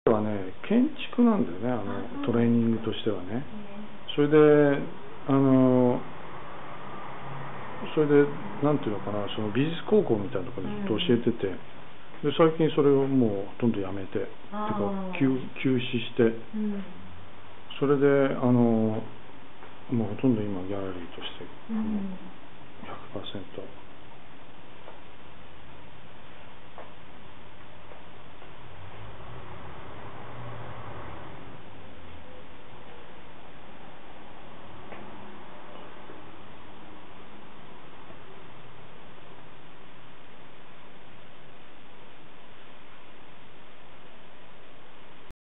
はね、建築なんだよね、トレーニングとしてはね。それで、なんていうのかな、その美術高校みたいなところでずっと教えてて、で最近それをもうほとんどやめて、てか休止して、それでもうほとんど今ギャラリーとして。